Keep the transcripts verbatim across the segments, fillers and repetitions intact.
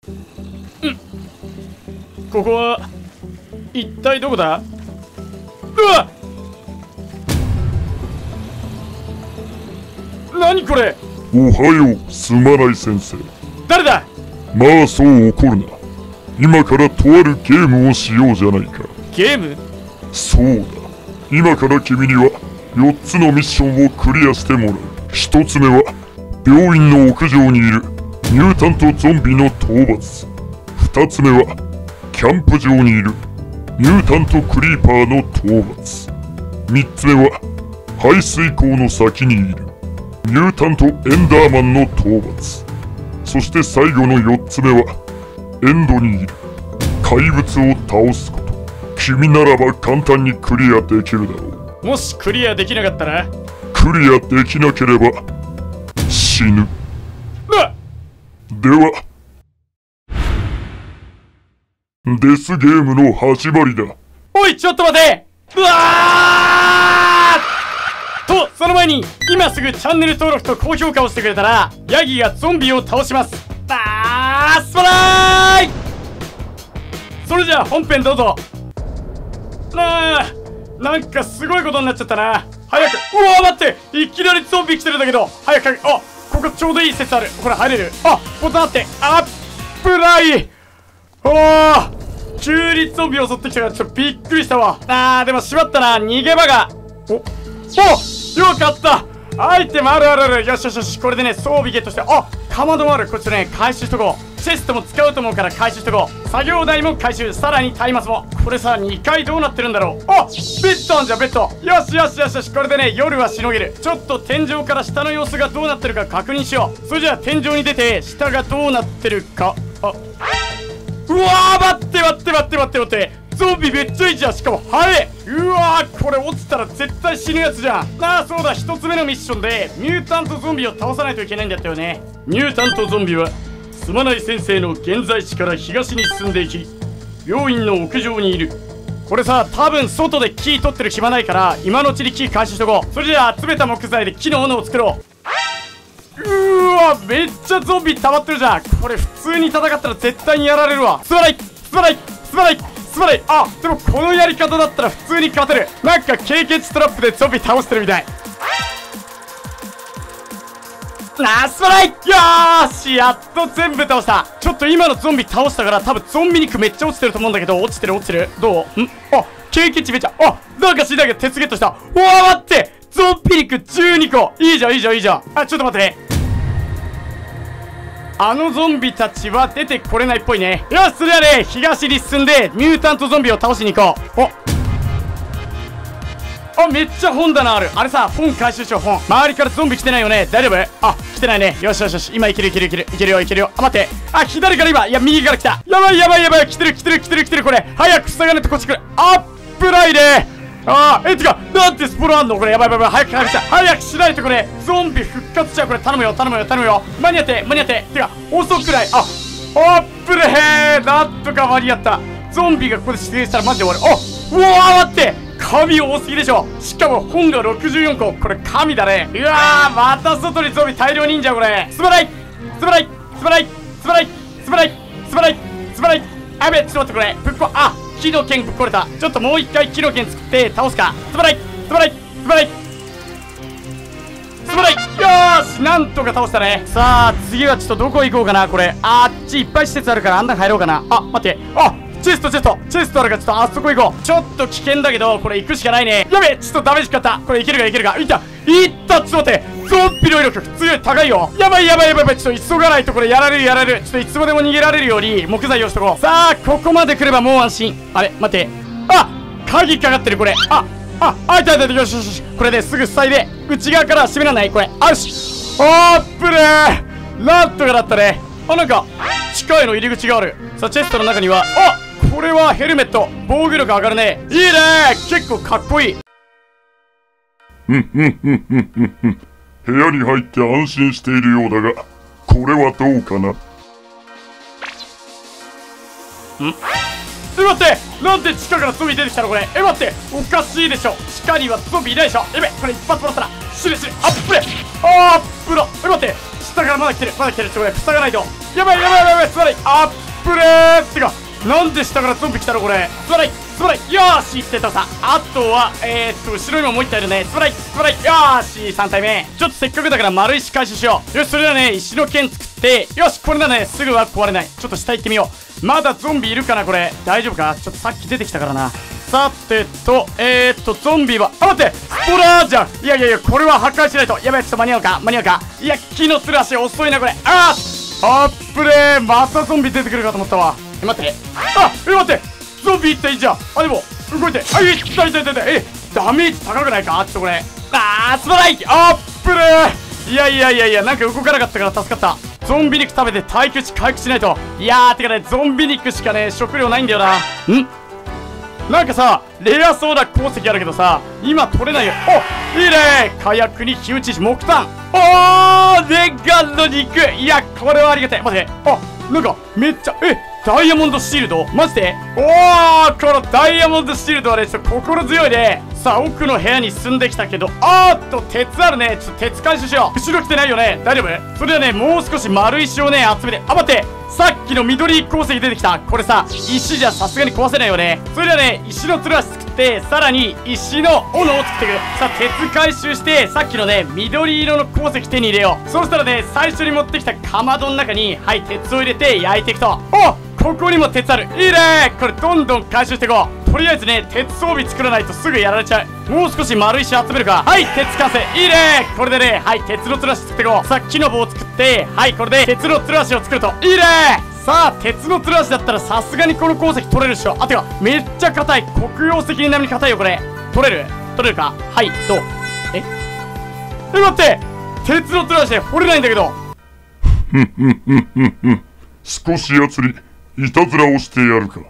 うんここは一体どこだ。うわっ何これ。 おはよう、すまない先生。 誰だ。 まあそう怒るな。今からとあるゲームをしようじゃないか。 ゲーム。 そうだ、今から君にはよっつのミッションをクリアしてもらう。ひとつめは病院の屋上にいるミュータントゾンビの討伐。ふたつめはキャンプ場にいるミュータントクリーパーの討伐。みっつめは排水溝の先にいるミュータントエンダーマンの討伐。そして最後のよっつめはエンドにいる怪物を倒すこと。君ならば簡単にクリアできるだろう。 もしクリアできなかったら。 クリアできなければ死ぬ。 うわではデスゲームの始まりだ。 おいちょっと待て。うわーとその前に今すぐチャンネル登録と高評価をしてくれたらヤギがゾンビを倒します。あーすばらーい。それじゃあ本編どうぞ。なあなんかすごいことになっちゃったな。早く。うわ待って、いきなりゾンビ来てるんだけど。早く。あここちょうどいい説ある。これ入れる。あボタンあって。あっぶらい。おー急にゾンビ襲ってきたからちょっとびっくりしたわ。あーでもしまったな、逃げ場が。おおよかった。アイテムあるあるある。よしよしよし、これでね装備ゲットして。あかまどもある。こっちね回収しとこう。チェストも使うと思うから回収しとこう。作業台も回収、さらに松明も。これさにかいどうなってるんだろう。あベッドあんじゃんベッド。よしよしよしよし、これでね夜はしのげる。ちょっと天井から下の様子がどうなってるか確認しよう。それじゃあ天井に出て下がどうなってるか。あうわー待って待って待って待って待って、ゾンビめっちゃいいじゃん。しかも速え。うわーこれ落ちたら絶対死ぬやつじゃん。ああそうだ、ひとつめのミッションでミュータントゾンビを倒さないといけないんだったよね。ミュータントゾンビはすまない先生の現在地から東に進んでいき病院の屋上にいる。これさ多分外で木取ってる暇ないから今のうちに木回収しとこう。それじゃあ集めた木材で木の斧を作ろう。うーわめっちゃゾンビ溜まってるじゃん。これ普通に戦ったら絶対にやられるわ。すまないすまないすまないすまない。あでもこのやり方だったら普通に勝てる。なんか経験値トラップでゾンビ倒してるみたい。なあすまない。よーしやっと全部倒した。ちょっと今のゾンビ倒したから多分ゾンビ肉めっちゃ落ちてると思うんだけど。落ちてる落ちてる。どうんあ経験値めっちゃ。あなんか知りたいけど鉄ゲットした。うわ待ってゾンビ肉じゅうにこ。いいじゃんいいじゃんいいじゃん。あちょっと待ってね。あのゾンビたちは出てこれないっぽいね。よしそれはね東に進んでミュータントゾンビを倒しに行こう。おあめっちゃ本棚ある。あれさ本回収しよう。本周りからゾンビ来てないよね。大丈夫。あ来てないね。よしよしよし今いけるいけるいけるいけるよいけるよ。あ待ってあ左から今いや右から来た。やばいやばいやばい来てる来てる来てる来てる。これ早く塞がないとこっち来る。あっぶらいね。あーえてかなんてスポロあんのこれ。やばいやばい早く早く早くしないとこれゾンビ復活しちゃう。これ頼むよ頼むよ頼むよ。間に合って間に合って。てか遅くない。ああっぶれへーなんとか間に合った。ゾンビがここで出現したらマジで終わる。おうわー待って神多すぎでしょ。しかも本がろくじゅうよんこ。これ神だね。うわーまた外にゾンビ大量にいんじゃんこれ。すまないすまないすまないすまないすまないすまないすまない。あべちょっと待ってこれぶっこあ木の剣ぶっ壊れた。ちょっともう一回木の剣作って倒すか。すまないすまないすまないすまない。よーしなんとか倒したね。さあ次はちょっとどこ行こうかな。これあっちいっぱい施設あるからあんな入ろうかな。あ待ってあチェストチェストチェストあるからちょっとあそこ行こう。ちょっと危険だけどこれ行くしかないね。やべちょっとダメージかかった。これいけるかいけるか。いったいったちょっと待ってゾンビの威力普通より高いよ。やばいやばいやばいやばい。ちょっと急がないとこれやられるやられる。ちょっといつまでも逃げられるように木材をしとこう。さあここまで来ればもう安心。あれ待ってあ鍵かかってるこれ。あああいたいたいた。よしよしよしこれですぐ塞いで内側からは閉めらんないこれ。あよしあーっぶれーなんとかだったね。あなんか地下への入り口がある。さあチェストの中にはあこれはヘルメット防御力上がるね。いいね結構かっこいい。 ふんふんふんふんふんふん部屋に入って安心しているようだがこれはどうかな。 んえ待ってなんで地下からゾンビ出てきたのこれ。え待っておかしいでしょ。地下にはゾンビいないでしょ。やべこれ一発もらったら死ぬ死ぬ。あっぶれあーっぶらえ待って下からまだ来てるまだ来てる。ちょっとこれ塞がないと。 やばいやばいやばいやばい、すまない。あっぶれーってか、なんで下からゾンビ来たのこれ。すまないすまない。よーしってたさ。あとはえー、っと後ろにももう一体いるね。すまないすまない。よーしさん体目。ちょっとせっかくだから丸石回収しよう。よし、それではね石の剣作って、よしこれだね、すぐは壊れない。ちょっと下行ってみよう。まだゾンビいるかなこれ。大丈夫か。ちょっとさっき出てきたからな。さてとえー、っとゾンビは、あ待って、スポラーじゃん。いやいやいや、これは破壊しないと。やばい、ちょっと間に合うか間に合うか。いや、木のつる足遅いなこれ。あーあっぶれー、またゾンビ出てくるかと思ったわ。え待って、あえ待って、ゾンビいったいいじゃん。あでも動いて、あいい痛い痛い痛い痛い。えダメージ高くないか。ちょっとこれあーすまない。あっぶれー。いやいやいやいや、なんか動かなかったから助かった。ゾンビ肉食べて耐久値回復しないと。いやーてかね、ゾンビ肉しかね食料ないんだよな。んなんかさ、レアそうな鉱石あるけどさ、今取れないよ。おいいね、火薬に火打ち石、木炭。おー念願の肉。いやこれはありがたい。待って、あなんかめっちゃ、えダイヤモンドシールドマジで。おーこのダイヤモンドシールドはね、ちょっと心強いね。さあ奥の部屋に進んできたけど、あーっと鉄あるね。ちょっと鉄回収しよう。後ろ来てないよね。大丈夫。それではねもう少し丸石をね集めて、あ待って、さっきの緑鉱石出てきた。これさ石じゃさすがに壊せないよね。それではね石のつる足作って、さらに石の斧を作っていく。さあ鉄回収して、さっきのね緑色の鉱石手に入れよう。そうしたらね最初に持ってきたかまどの中にはい鉄を入れて焼いていくと、おここにも鉄ある。いいね、これどんどん回収していこう。とりあえずね鉄装備作らないとすぐやられちゃう。もう少し丸石集めるか。はい鉄完成。いいね、これでねはい鉄のつる足作っていこう。さっきの棒を作って、はいこれで鉄のつる足を作るといいね。さあ鉄のつる足だったらさすがにこの鉱石取れるっしょ。あてかめっちゃ硬い、黒曜石に並みに硬いよこれ。取れる取れるか。はいどうええ待って、鉄のつる足で掘れないんだけど。 ふんふんふんふんふん、少しやつにいたずらをしてやるか。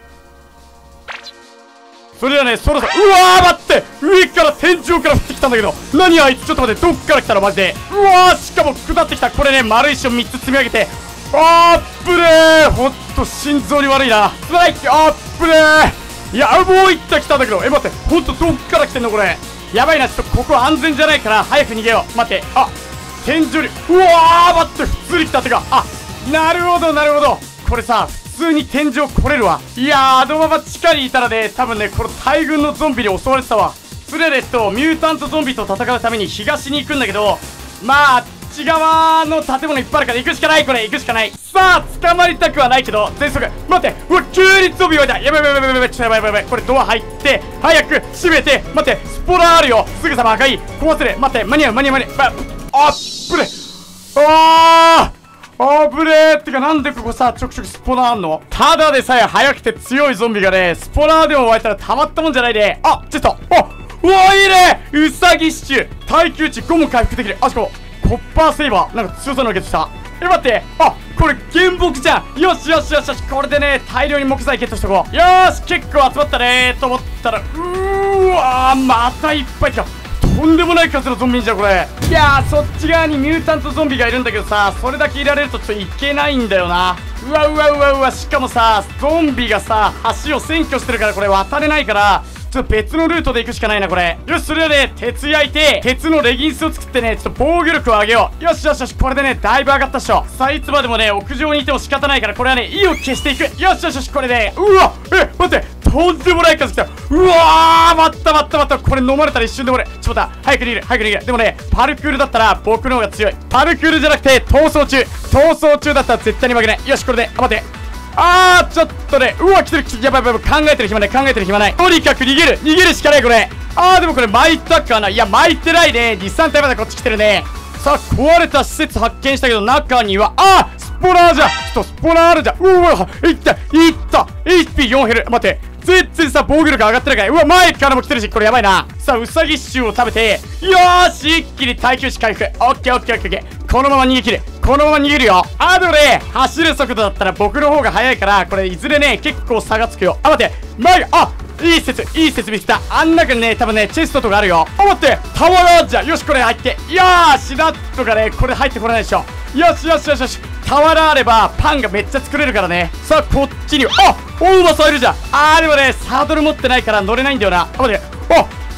それではねそろそろ、うわー待って、上から天井から降ってきたんだけど、何あいつ。ちょっと待って、どっから来たのマジで。うわーしかも下ってきた。これね丸石をみっつ積み上げて、あーっぶれー、ほんと心臓に悪いな。ストライク、あーっぶれー。いやもういった来たんだけど、え待って、ほんとどっから来てんのこれ。やばいな、ちょっとここ安全じゃないから早く逃げよう。待って、あ天井に、うわー待って、普通に来たってか。あなるほどなるほど、これさ普通に天井来れるわ。いやーあのまま地下にいたらね多分ねこの大群のゾンビに襲われてたわ。それでえっとミュータントゾンビと戦うために東に行くんだけど、まああっち側の建物いっぱいあるから行くしかない。これ行くしかない。さあ捕まりたくはないけど全速。待って、うわ急にゾンビ湧いた。やばいやばいやばいやばい、ちょっとやばいやばいやばい。これドア入って早く閉めて。待って、スポラーあるよ。すぐさま赤い壊せる。待って間に合う間に合う間に合う。まあっぶれ、あーあぶねー。ってかなんでここさちょくちょくスポナーあんの。ただでさえ速くて強いゾンビがねスポナーでも湧いたらたまったもんじゃないで。あちょっとおうわいいね、ウサギシチュー耐久値ごも回復できる。あしかもコッパーセイバーなんか強そうなのゲットした。え待って、あこれ原木じゃん。よしよしよしよし、これでね大量に木材ゲットしとこう。よーし結構集まったねーと思ったら、うーわーまたいっぱい来た。とんでもない数のゾンビじゃんこれ。いやーそっち側にミュータントゾンビがいるんだけどさ、それだけいられるとちょっといけないんだよな。うわうわうわうわ、しかもさゾンビがさ橋を占拠してるからこれ渡れないから、ちょっと別のルートで行くしかないなこれ。よしそれでね鉄焼いて鉄のレギンスを作ってねちょっと防御力を上げよう。よしよしよし、これでねだいぶ上がったっしょ。さあいつまでもね屋上にいても仕方ないから、これはね意を消していく。よしよしよし、これで、うわえ待って、とんでもない数来た。うわー待った待った待った、これ飲まれたら一瞬で俺ちょっと待った、早く逃げる早く逃げる。でもねパルクールだったら僕の方が強い。パルクールじゃなくて逃走中、逃走中だったら絶対に負けない。よしこれで、あ待って、あーちょっとね、うわ来てる来てる、やばいやばい、考えてる暇ない考えてる暇ない。とにかく逃げる逃げるしかないこれ。あーでもこれ巻いたかな。いや巻いてないね。に、さん体まだこっち来てるね。さあ壊れた施設発見したけど中にはあースポラーじゃん。ちょっとスポラーあるじゃん。うわいったいった エイチピーよん 減る。待って全然さ防御力上がってないから。うわ前からも来てるし、これやばいな。さあウサギシューを食べて、よーし一気に耐久値回復。オッケーオッケーオッケーオッケー、このまま逃げ切るこのまま逃げるよ。あでもね走る速度だったら僕の方が速いから、これいずれね結構差がつくよ。あ待って前が、あいい説いい説見つけた。あん中にね多分ねチェストとかあるよ。あ待ってタワーラージャー。よしこれ入って、いやーシナッとかねこれ入ってこれないでしょ。よしよしよしよし、タワラあればパンがめっちゃ作れるからね。さあこっちにあお馬さんいるじゃん。あーでもねサードル持ってないから乗れないんだよな。あ待って、あ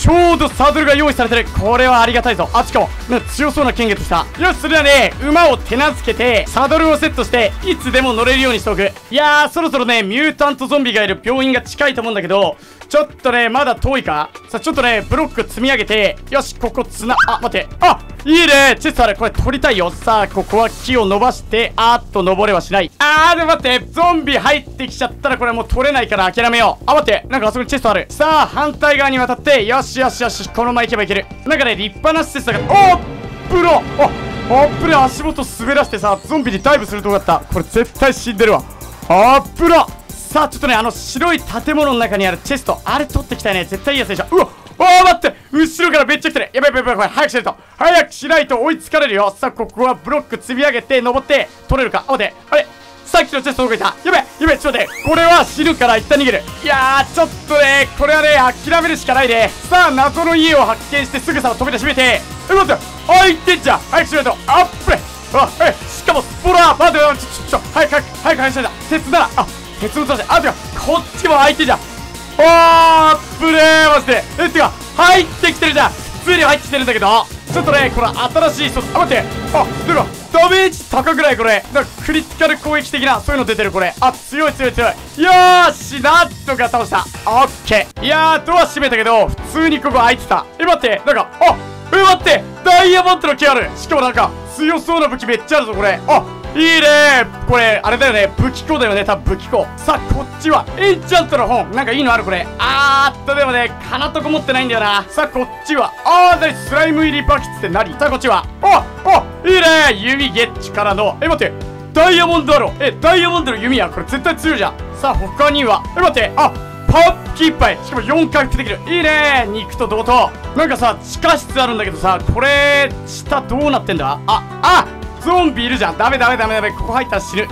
ちょうどサドルが用意されてる。これはありがたいぞ。あ、しかもなんか強そうな剣ゲットした。よし、それではね馬を手なずけてサドルをセットしていつでも乗れるようにしておく。いやー、そろそろねミュータントゾンビがいる病院が近いと思うんだけど、ちょっとねまだ遠いか。さあちょっとねブロック積み上げて、よしここつな、あ、待って、あ、いいね、チェストある。これ取りたいよ。さあここは木を伸ばして、あーっと登れはしない。あーでも待って、ゾンビ入ってきちゃったらこれもう取れないから諦めよう。あ、待って、なんかあそこにチェストある。さあ反対側に渡って、よしよしよし、このまま行けばいける。なんかね立派な施設だから、おっプロ、あ、あっぷれ、足元滑らしてさゾンビにダイブするとこだった。これ絶対死んでるわ。あっぷら。さあちょっとねあの白い建物の中にあるチェスト、あれ取ってきたいね。絶対いいやつでしょ。うわ、あー待って、後ろからめっちゃ来てる。やばいやばいやばい、早くしないと早くしないと追いつかれるよ。さあここはブロック積み上げて登って取れるか。あ、待って、あれさっきのチェストどこいた。やばいやばい、ちょっと待って、これは死ぬから一旦逃げる。いやーちょっとねこれはね諦めるしかないね。さあ謎の家を発見してすぐさま飛び出しめて、え、待って、開いてんじゃん。早くしないと。あっぷれ、あ、え、しかもスポラー、待って待って、ちょちょちょ、早く早く早く早くしないと。鉄だ、あ、鉄の足、あ、てかこっちも開いてんじゃん。あープレーマジで、え、てか入ってきてるじゃん。普通に入ってきてるんだけど、ちょっとねこれ新しい一つ、あ、待って、あ、でもダメージ高くないこれ。なんかクリティカル攻撃的なそういうの出てるこれ。あ、強い強い強い。よーし、なんとか倒した。オッケー。いやードア閉めたけど普通にここ開いてた。え、待って、なんか、あ、え、待って、ダイヤモンドの木ある。しかもなんか強そうな武器めっちゃあるぞこれ。あ、いいねー。これあれだよね、武器庫だよね、多分武器庫。さあこっちはエンチャントの本、なんかいいのあるこれ。あーっとでもね金とこ持ってないんだよな。さあこっちは、あーなにスライム入りバケツって何。さあこっちは、ああ、いいねー、弓ゲッチからの、え、待って、ダイヤモンドアロー、え、ダイヤモンドの弓や、これ絶対強いじゃん。さあ他には、え、待って、あ、パンプキンパイ、しかもよん回復できる。いいねー、肉と同等。なんかさ地下室あるんだけどさ、これ下どうなってんだ。あ、あ、ゾンビいるじゃん。ダメダメダメダメ、ここ入ったら死ぬ。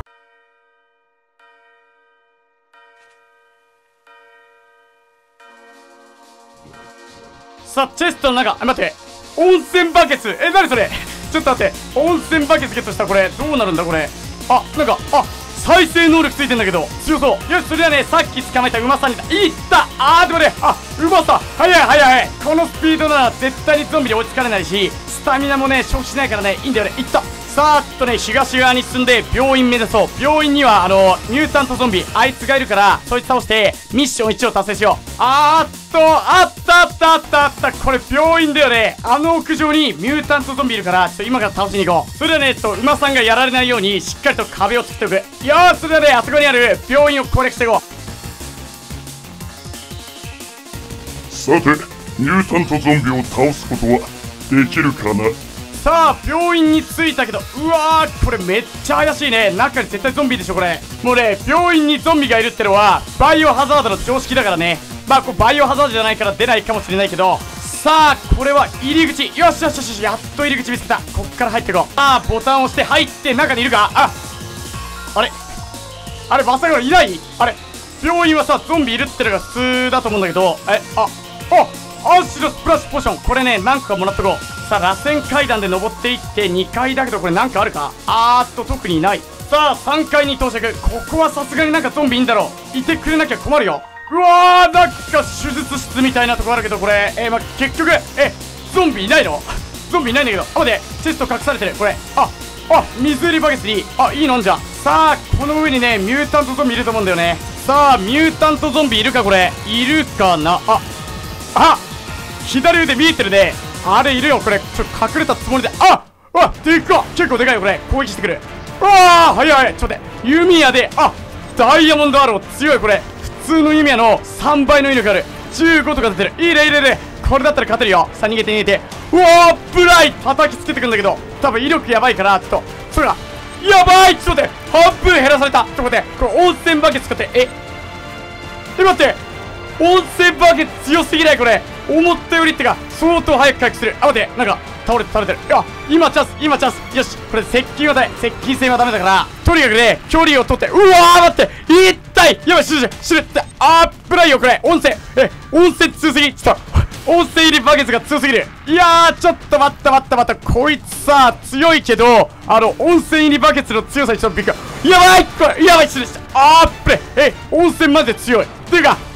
さあチェストの中、あ、待って、温泉バケツ、え、なにそれちょっと待って、温泉バケツゲットした。これどうなるんだこれ。あ、なんか、あ、再生能力ついてんだけど強そう。よし、それではねさっき捕まえた馬さんにいった。あーでもね、あ、馬さん早い早い。このスピードなら絶対にゾンビに追いつかれないし、スタミナもね消費しないからねいいんだよね。いった。さあちょっとね東側に進んで病院目指そう。病院にはあのミュータントゾンビあいつがいるから、そいつ倒してミッションいちを達成しよう。あーっと、あったあったあったあった、これ病院だよね。あの屋上にミュータントゾンビいるから、ちょっと今から倒しに行こう。それではねちょっと馬さんがやられないようにしっかりと壁を作っておく。よーし、それではねあそこにある病院を攻略していこう。 さてミュータントゾンビを倒すことはできるかな。 さあ病院に着いたけど、うわーこれめっちゃ怪しいね。中に絶対ゾンビでしょこれ。もうね病院にゾンビがいるってのはバイオハザードの常識だからね。まあこれバイオハザードじゃないから出ないかもしれないけど、さあこれは入り口。よしよしよしよし、やっと入り口見つけた。こっから入っていこう。ああボタンを押して入って中にいるか。ああれあれまさかいない。あれ病院はさゾンビいるってのが普通だと思うんだけど、え、ああアンシのスプラッシュポーション、これね何個かもらっとこう。さあ螺旋階段で登っていってにかいだけど、これなんかあるか。あーっと特にない。さあさんかいに到着。ここはさすがになんかゾンビいんだろう。いてくれなきゃ困るよ。うわーなんか手術室みたいなとこあるけど、これえー、まあ、結局えゾンビいないのゾンビいないんだけど、あ、待って、チェスト隠されてるこれ。ああ水入りバケツに、あ、いいのんじゃ。さあこの上にねミュータントゾンビいると思うんだよね。さあミュータントゾンビいるかこれ。いるかな。ああ左腕見えてるね。あれいるよこれ。ちょっと隠れたつもりで。ああでかっ、結構でかいよこれ。攻撃してくる。ああ早い早い。ちょっと待って、弓矢で、あダイヤモンドアロー強いこれ。普通の弓矢のさんばいの威力ある。じゅうごとか出てる。いいねいいねいいね、これだったら勝てるよ。さあ逃げて逃げて。うわーブライ叩きつけてくんだけど、多分威力やばいから、ちょっとそれがやばい。ちょっと待って、半分減らされた。ちょっと待って、これ温泉バケツ使って。ええ待って、温泉バケツ強すぎないこれ。思ったよりってか相当早く回復する。あ待って、なんか倒れて倒れてる。いや今チャンス今チャンス。よしこれ接近はダメ、接近戦はダメだから、とにかくね距離を取って。うわー待って、痛い。やばい死ぬ死ぬって。あー危ないよこれ。温泉え温泉強すぎ。ちょっと温泉入りバケツが強すぎる。いやーちょっと待った待った待った、こいつさ強いけど、あの温泉入りバケツの強さにちょっとびっくり。やばいこれ、やばい死ぬした。あーっぶれえ温泉マジで強いっていうか、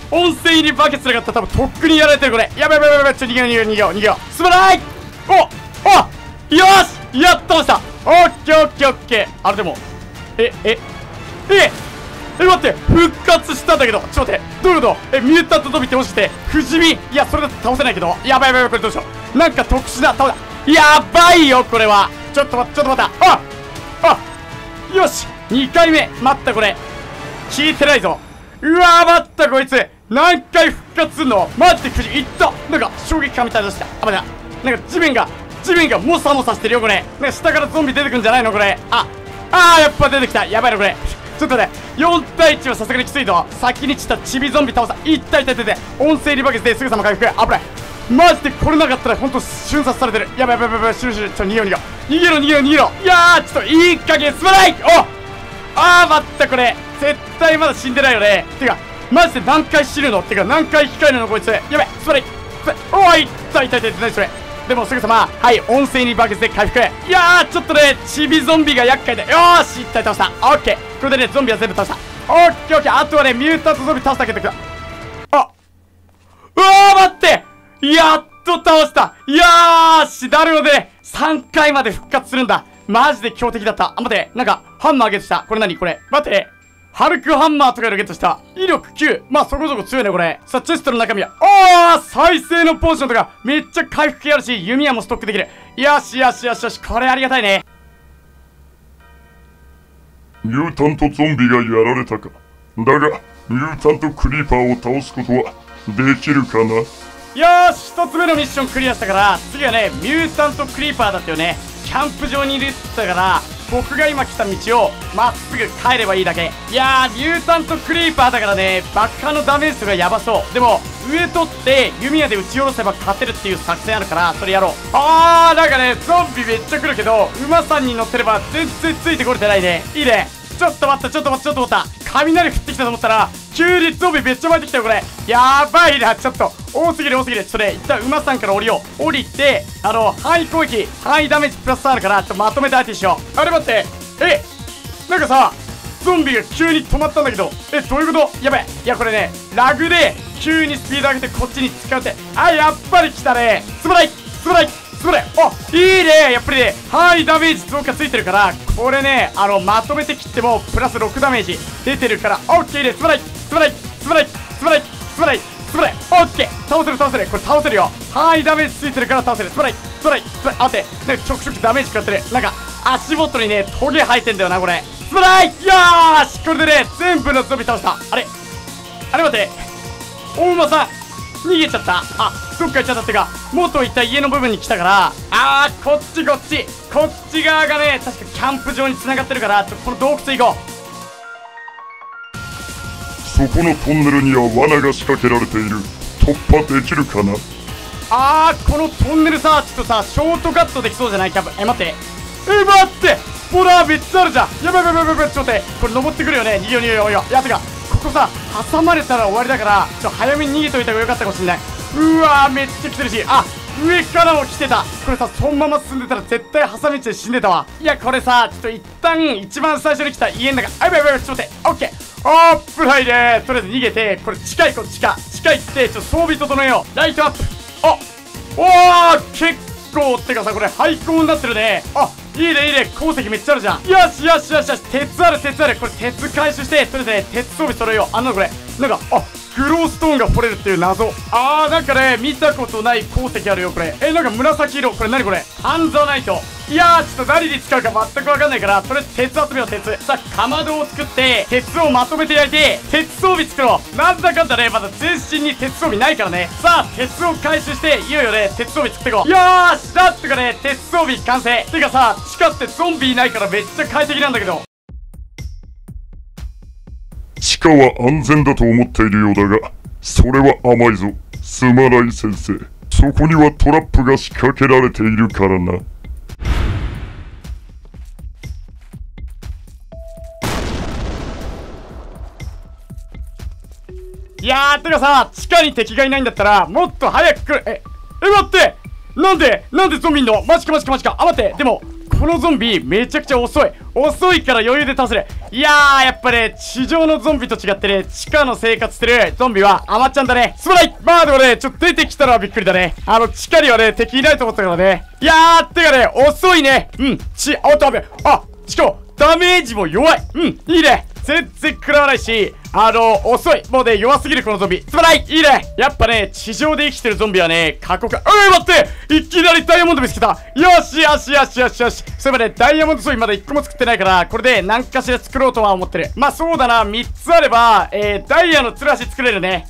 温泉入りバケツなかったら多分とっくにやられてるこれ。やばいやばいやばい、ちょ、逃げよう逃げよう逃げよう逃げよう。すまない。おおよしやっとした。オッケーオッケーオッケー。あれでも、え、え、え、え、待って、復活したんだけど、ちょっと待って、どういうこと？え、ミュータント飛びって押して、不死身。いや、それだと倒せないけど、やばいやばいやばい、これどうしよう。なんか特殊な、倒だ。やばいよ、これは。ちょっと待って、ちょっと待った。ああよしにかいめ。待った、これ。聞いてないぞ。うわー、待った、こいつ。何回復活すんの？待って、くじ、いった。なんか、衝撃感みたいなのした。あ、待った。なんか、地面が、地面がもさもさしてるよ、これ。なんか、下からゾンビ出てくんじゃないの、これ。あ、あー、やっぱ出てきた。やばいな、これ。ちょっとね、よんたいいちはさすがにきついぞ。先に散ったチビゾンビ倒した。いったいったいったいった。温泉リバケツですぐさま回復。危ない。マジでこれなかったらほんと瞬殺されてる。やばいやばいやばい、シュルシュル。ちょ、逃げろ逃げろ。逃げろ逃げろ逃げろ。いやー、ちょっといい加減すまない。おあー、待った、これ。絶対まだ死んでないよね。てか、マジで何回死ぬの？てか、何回生き返るのこいつ。やばい、すまない。おい、いったいったいったいった。何それ。でもすぐさま、はい、温泉にバケツで回復。いやー、ちょっとね、チビゾンビが厄介だ。よーし、一体倒した。オッケー。これでね、ゾンビは全部倒した。オッケーオッケー。あとはね、ミュータントゾンビ倒すだけでくだ。あうわー、待って、やっと倒した。いやーし、なるほどね。さんかいまで復活するんだ。マジで強敵だった。あ、待って、なんか、ハンマーゲットした。これ何これ。待って。ハルクハンマーとかでゲットした。威力きゅう。まあそこそこ強いね、これ。さあ、チェストの中身は。おー再生のポーションとか、めっちゃ回復系あるし、弓矢もストックできる。よしよしよしよし、これありがたいね。 ミュータントゾンビがやられたか。だが、ミュータントクリーパーを倒すことは、できるかな？ よーし、一つ目のミッションクリアしたから、次はね、ミュータントクリーパーだったよね。キャンプ場にいるって言ったから、僕が今来た道をまっすぐ帰ればいいだけ。いやー、ミュータントクリーパーだからね、爆破のダメージとかやばそう。でも、上取って弓矢で撃ち下ろせば勝てるっていう作戦あるから、それやろう。あー、なんかね、ゾンビめっちゃ来るけど、馬さんに乗ってれば全然ついてこれてないね。いいね。ちょっと待った、ちょっと待った、ちょっと待った。雷降ってきたと思ったら、急にゾンビめっちゃ巻いてきたよ、これ。やばいな、ちょっと。多すぎる多すぎる。ちょっとね、一旦馬さんから降りよう。降りて、あの、範囲攻撃、範囲ダメージプラスあるから、ちょっとまとめて相手にしよう。あれ待って。えなんかさ、ゾンビが急に止まったんだけど、え、どういうこと？やばい。いや、これね、ラグで、急にスピード上げてこっちに使うって。あ、やっぱり来たね。すまないすまないすまない。あ、いいね。やっぱりね、範囲ダメージ増加ついてるから、これね、あの、まとめて切っても、プラスろくダメージ出てるから、オッケーですまないすまないすまないすまないすまないすまない。オッケー倒せる倒せる。これ倒せるよ。範囲ダメージついてるから倒せる。すまないすまないすまない。あって、なんかちょくちょくダメージ食らってる。なんか、足元にね、トゲ生えてんだよな、これ。すまない。よーし、これでね、全部のゾンビ倒した。あれあれ待って。お馬さん、逃げちゃった。あ、どっか行っちゃったってか、元いた家の部分に来たから、あー、こっちこっち。こっち側がね、確かキャンプ場に繋がってるから、ちょっとこの洞窟行こう。 そこのトンネルには罠が仕掛けられている。突破できるかな？ あー、このトンネルさ、ちょっとさ、ショートカットできそうじゃない？キャンプ。え、待って。え、待ってほら、めっちゃあるじゃん。やばいやばいやばいやばい、ちょっと待って。これ登ってくるよね。逃げよう逃げよう逃げよう。いや、てか、ここさ、挟まれたら終わりだから、ちょっと早めに逃げといた方がよかったかもしんない。うわー、めっちゃ来てるし。あ、上からも来てた。これさ、そのまま進んでたら絶対挟み撃ちで死んでたわ。いや、これさ、ちょっと一旦、一番最初に来た家の中。あ、やばいやばいやばい、ちょっと待って。オッケー。オープンはいね。とりあえず逃げて、これ近いこっちか。近いって、ちょっと装備整えよう。ライトアップ。あ、おー、結構、ってかさ、これ廃校になってるね。あ、いいねいいね。鉱石めっちゃあるじゃん。よしよしよしよし。鉄ある鉄ある。これ鉄回収して、とりあえずね、鉄装備揃えよう。あんなのこれ。なんか、あ、グローストーンが掘れるっていう謎。あー、なんかね、見たことない鉱石あるよ、これ。え、なんか紫色。これ何これ？半沢ナイト。いやー、ちょっと何に使うか全くわかんないから、とりあえず鉄集めよう、鉄。さあ、かまどを作って、鉄をまとめて焼いて、鉄装備作ろう。なんだかんだね、まだ全身に鉄装備ないからね。さあ、鉄を回収して、いよいよね、鉄装備作っていこう。よーし、なんとかね、鉄装備完成。てかさ、地下ってゾンビいないからめっちゃ快適なんだけど。 地下は安全だと思っているようだが、それは甘いぞ、すまない先生。そこにはトラップが仕掛けられているからな。 いやー、てかさ、地下に敵がいないんだったら、もっと早く来る。え、え、待ってなんでなんでゾンビいんの？マジかマジかマジか。あ、待って、でも、このゾンビめちゃくちゃ遅い。 遅いから余裕で倒せる。いやー、やっぱね、地上のゾンビと違ってね、地下の生活してるゾンビは甘ちゃんだね。素晴らしい。まあでもね、ちょっと出てきたのはびっくりだね。あの、地下にはね、敵いないと思ったからね。いやー、てかね、遅いね。うん、ち、あ、ダメ。あ、しかも、ダメージも弱い。うん、いいね。全然食らわないし、あの、遅い。もうね、弱すぎるこのゾンビ。素晴らしい。いいね。やっぱね、地上で生きてるゾンビはね、過酷か。えー、待っていきなりダイヤモンド見つけた。よしよしよしよしよし。そういえばね、ダイヤモンド装備まだいっこも作ってないから、これで何かしら作ろうとは思ってる。まあそうだな、みっつあれば、えー、ダイヤのつるはし作れるね。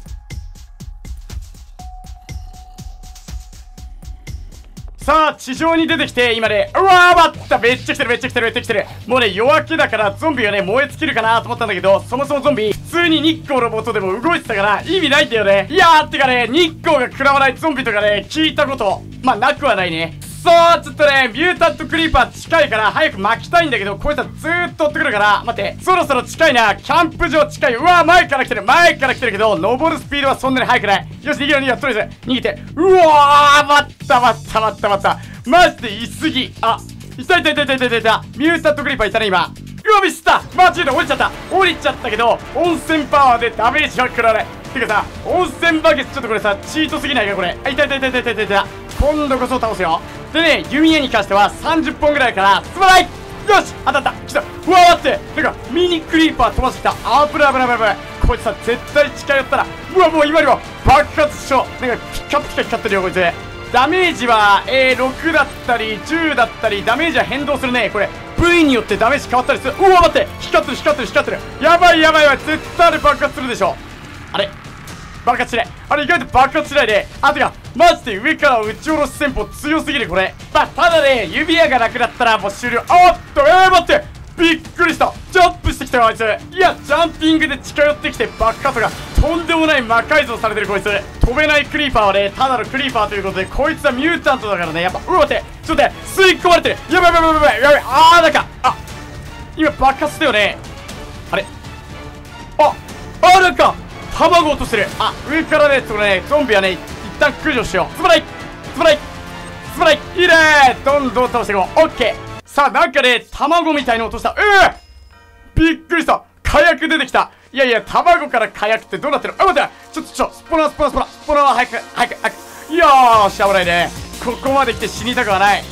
さあ、地上に出てきて、今ね、うわー、待った、めっちゃ来てる、めっちゃ来てる、めっちゃ来てる。もうね、夜明けだから、ゾンビはね、燃え尽きるかなと思ったんだけど、そもそもゾンビ、普通に日光の元でも動いてたから、意味ないんだよね。いやー、ってかね、日光が食らわないゾンビとかね、聞いたこと、まあ、なくはないね。そう、ちょっとね、ミュータントクリーパー近いから、早く巻きたいんだけど、こいつはずーっと追ってくるから、待って、そろそろ近いな、キャンプ場近い。うわー、前から来てる、前から来てるけど、登るスピードはそんなに速くない。よし、逃げろ、逃げろ、とりあえず、逃げて。うわー、待った、待った、待った、待った。マジでいすぎ。あ、いたいたいたいたいたいたいた。ミュータントクリーパーいたね、今。うわ、ミスった。マジで降りちゃった。降りちゃったけど、温泉パワーでダメージは食らわない。てかさ、温泉バケツちょっとこれさ、チートすぎないか、これ。あ、いたいたいたいたいたいたいた。今度こそ倒すよ。でね、弓矢に関してはさんじゅっぽんぐらいから、素晴らしい。よし、当たった。来た。うわ、待って。てか、ミニクリーパー飛ばしてきた。あぶない危ない危ない。こいつさ、絶対近寄ったら、うわ、もう今にも爆発しそう。なんか、ピカピカ光ってるよ、こいつ。ダメージは、えー、ろくだったり、じゅうだったり、ダメージは変動するね。これ、部位によってダメージ変わったりする。うわ、待って。光ってる、光ってる、光ってる。やばい、やばい、やばい。絶対あれ爆発するでしょ。あれ爆発しない。あれ意外と爆発しないで。あ、てか、マジで上から撃ち下ろし戦法強すぎる、これ。まあ、ただね、指輪がなくなったらもう終了。おっと、えー、待って。びっくりした。ジャンプしてきたよ、あいつ。いや、ジャンピングで近寄ってきて爆発がとんでもない魔改造されてる、こいつ。飛べないクリーパーはね、ただのクリーパーということで、こいつはミュータントだからね、やっぱ、うわ、待って、ちょっと待って、吸い込まれてる。やばいやばいやばいやばい、あー、なんか、あ、今爆発したよね。あれあ、あ、なんか、卵落としてる。あ、上からね、それね、ゾンビはね、一旦駆除しよう。素晴らしい素晴らしい素晴らしいいいねー。どんどん倒していこう。オッケー。さあ、なんかね、卵みたいに落とした。ええー、びっくりした。火薬出てきた。いやいや、卵から火薬ってどうなってる。あ、待って、ちょっとちょっと、スポナースポナースポナースポナーは早く、早く、早く。いやーし、危ないね。ここまで来て死にたくはない。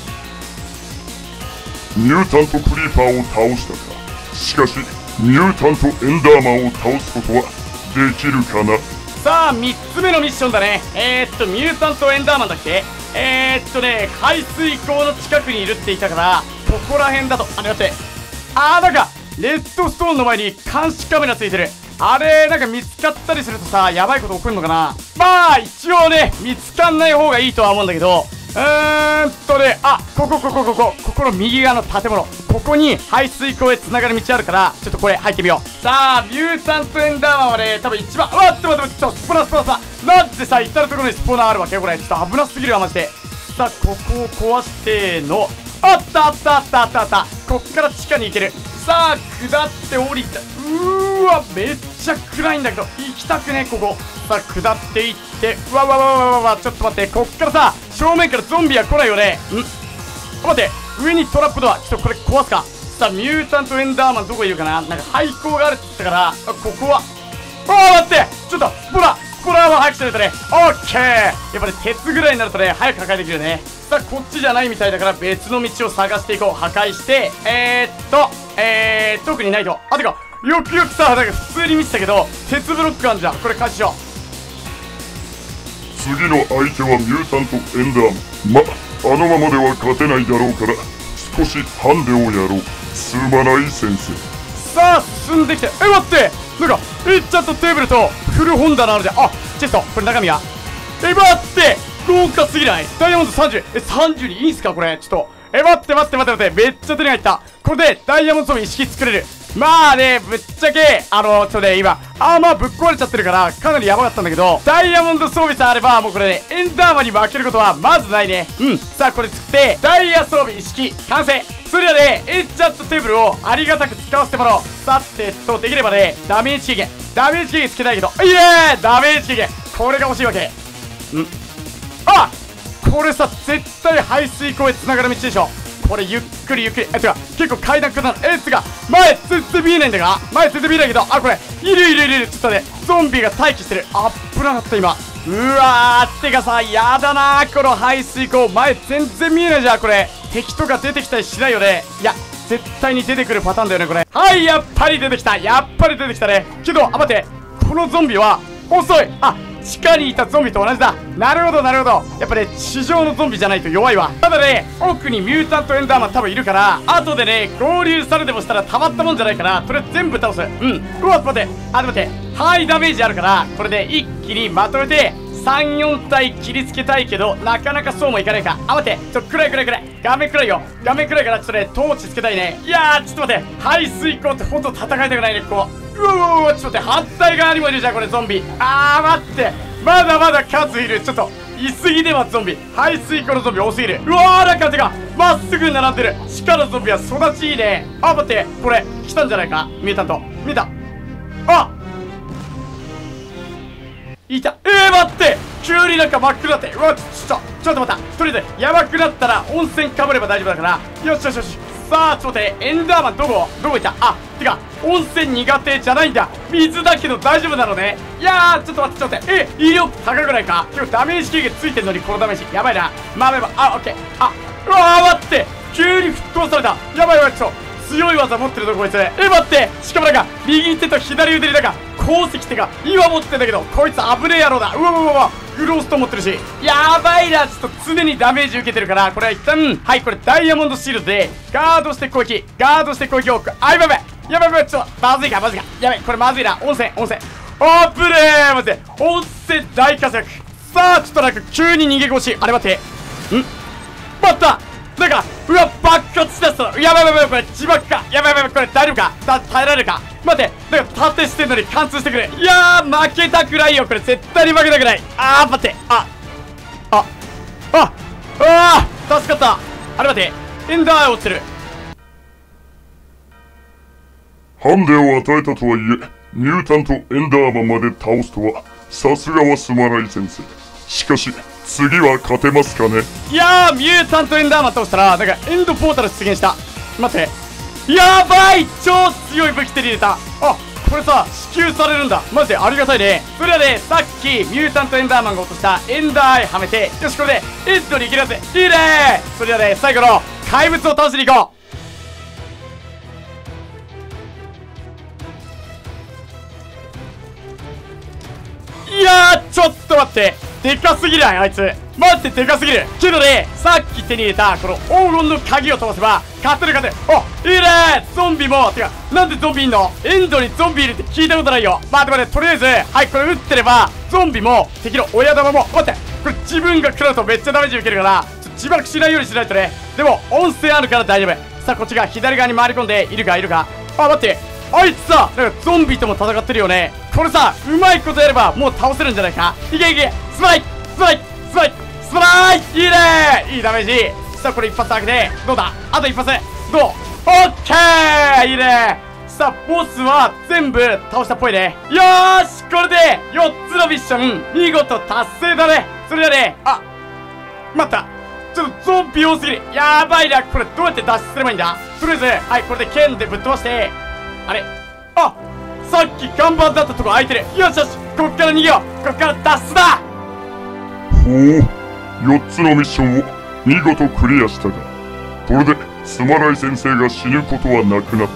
ミュータントクリーパーを倒したか。しかし、ミュータントエンダーマンを倒すことはできるかな。 さあ、みっつめのミッションだね。えー、っと、ミュータントエンダーマンだっけ。えー、っとね、排水溝の近くにいるって言ったから、ここら辺だと。あれだって。あー、なんか、レッドストーンの前に監視カメラついてる。あれ、なんか見つかったりするとさ、やばいこと起こるのかな。まあ、一応ね、見つかんない方がいいとは思うんだけど、うーんとね、あ、ここ、ここ、ここ、ここの右側の建物。ここに排水溝へ繋がる道あるから、ちょっとこれ入ってみよう。さあ、ミュータントエンダーマンはね、多分一番、待って待って待って、ちょっとスポナースポナーさ、なんでさ、至るところにスポナーあるわけこれ。ちょっと危なすぎるわ、マジで。さあ、ここを壊しての、あったあったあったあったあった。こっから地下に行ける。さあ、下って降りた。うーわ、めっちゃ暗いんだけど、行きたくね、ここ。さあ、下っていって、うわわわわわわ、ちょっと待って、こっからさ、正面からゾンビは来ないよね。ん待って、上にトラップドア。ちょっとこれ壊すか。さあ、ミュータントエンダーマンどこいるかな。なんか廃校があるって言ったから、あ、ここは、あー、待って、ちょっと、スポラスポラーは早くしないとね。オッケー。やっぱり鉄ぐらいになるとね、早く破壊できるね。さあ、こっちじゃないみたいだから別の道を探していこう。破壊して、えーっと、えー、特にないと。あ、てか、よくよくさ、なんか普通に見てたけど、鉄ブロックあんじゃん。これ返しよう。 次の相手はミュータントエンダーマン。ま、あのままでは勝てないだろうから、少しハンデをやろう。すまない先生。 さあ、進んできて、え、待って、なんか、え、ちゃんとテーブルと古本棚あるじゃん。あ、チェスト、これ中身は。え、待って、豪華すぎない？ダイヤモンドさんじゅう。え、さんじゅうにいいんすかこれ。ちょっと。え、待って待って待って待って。めっちゃ手に入った。これでダイヤモンド装備一式作れる。まあね、ぶっちゃけ、あの、ちょっとね、今、アーマーぶっ壊れちゃってるから、かなりやばかったんだけど、ダイヤモンド装備さえあれば、もうこれね、エンダーマンに負けることはまずないね。うん。さあ、これ作って、ダイヤ装備一式、完成。それではね、エンチャントテーブルをありがたく使わせてもらおう。さてと、できればね、ダメージ軽減。ダメージ軽減つけたいけど、いいねーダメージ軽減。これが欲しいわけ。んあこれさ、絶対排水溝へ繋がる道でしょ。 これゆっくりゆっくり。え、てか、結構階段下る。え、つか、前全然見えないんだが前全然見えないけど、あ、これ、いるいるいるいる。ちょっとね、ゾンビが待機してる。あっ危なかった、今。うわー、てかさ、やだなー、この排水溝。前全然見えないじゃん、これ。敵とか出てきたりしないよね。いや、絶対に出てくるパターンだよね、これ。はい、やっぱり出てきた。やっぱり出てきたね。けど、あ、待って。このゾンビは、遅い。あ、地下にいたゾンビと同じだ。なるほどなるほど。やっぱね、地上のゾンビじゃないと弱いわ。ただね、奥にミュータントエンダーマン多分いるから、後でね、合流されてもしたらたまったもんじゃないから、とりあえず全部倒す。うん。うわ、待って。あ、待って。ハイダメージあるから、これで一気にまとめて、さん、よん体切りつけたいけど、なかなかそうもいかないか。あ、待って。ちょっと暗い暗い暗い。画面暗いよ。画面暗いから、ちょっとね、トーチつけたいね。いやー、ちょっと待って。排水溝ってほんと戦いたくないね、ここ。うわうわうわ、ちょっと待って。反対側にもいるじゃん、これゾンビ。あー、待って。まだまだ数いる。ちょっと、いすぎでます、ゾンビ。排水溝のゾンビ多すぎる。うわー、なんかてか、まっすぐ並んでる。地下のゾンビは育ちいいね。あ、待って。これ、来たんじゃないか見えたんと。見えた。あいた。えー、待って急になんか真っ暗だって。うわ、ちょ、ちょ、ちょっと待った。とりあえず、やばくなったら温泉かぶれば大丈夫だから。よしよしよし。さあ、ちょっと待って。エンダーマンどこどこ行ったあ、てか、温泉苦手じゃないんだ。水だけど大丈夫なのね。いやー、ちょっと待って、ちょっと待って。え、威力高くないか今日ダメージ軽減ついてんのにこのダメージ。やばいな。まあまあまあ、あ、オッケー。あ、うわー、待って。急に吹っ飛ばされた。やばいやばい、ちょっと。強い技持ってるぞこいつ。え、待って。しかもなんか右手と左腕になんか鉱石ってか岩持ってんだけど、こいつ危ねえ野郎だ。うわうわうわ、グロースト持ってるし、やばいな。ちょっと常にダメージ受けてるから、これは一旦、はい、これダイヤモンドシールドでガードして攻撃、ガードして攻撃を置く。あ、やばいやばいやばいやばい、ちょっとまずいかまずいか、やばい、これまずいな。温泉温泉、あぶねえ。待って、温泉大活躍。さあ、ちょっとなんか急に逃げ腰。あれ待って、ん待った。なんか、うわ、爆発しだしたの。やばいやばいやばい、これ、自爆か。やばいやばい、これ、大丈夫かた耐えられるか。待って、なんか、縦してんのに貫通してくれ。いやー、負けたくないよ。これ、絶対に負けたくない。あー、待って。あ、あ、あ、あー、助かった。あれ待って、エンダーアイ落ちてる。 ハンデを与えたとはいえ、ミュータントエンダーマンまで倒すとは、さすがはすまない先生。しかし、次は勝てますかね。 いやー、ミュータントエンダーマン倒したらなんかエンドポータル出現した。待って、やばい、超強い武器手に入れた。あ、これさ支給されるんだ。マジでありがたいね。それはね、さっきミュータントエンダーマンが落としたエンダーアイはめて、よし、これでエンドに行けるやつ。いいねー。それではね、最後の怪物を倒しに行こう。いやー、ちょっと待って、でかすぎないあいつ。待って、でかすぎる。けどね、さっき手に入れたこの黄金の鍵を飛ばせば勝てる勝てる。お、いいね。ゾンビも、てかなんでゾンビいんの。エンドにゾンビいるって聞いたことないよ。まあでもね、とりあえず、はい、これ撃ってればゾンビも敵の親玉も、待って、これ自分が食らうとめっちゃダメージ受けるから、ちょっと自爆しないようにしないとね。でも温泉あるから大丈夫。さあ、こっちが左側に回り込んでいるかいるか。あ、待って、あいつさ、なんかゾンビとも戦ってるよね。これさ、うまいことやればもう倒せるんじゃないか。いけいけ、スパライスパライスパライスパライ、いいね。いいダメージ。さあ、これ一発開けて、どうだ、あと一発、どう、オッケー、いいね。さあ、ボスは全部倒したっぽいね。よーし、これでよっつのミッション見事達成だね。それではね、あ、待った、ちょっとゾンビ多すぎる。やばいな。これどうやって脱出すればいいんだ。とりあえず、はい、これで剣でぶっ飛ばして、あれ、あ、さっき看板だったとこ空いてる。よしよし、こっから逃げよう。こっから脱出だ。 ほう、よっつのミッションを見事クリアしたが、これでスマライ先生が死ぬことはなくなった。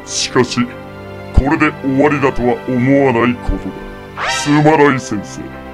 しかし、これで終わりだとは思わないことだ。スマライ先生。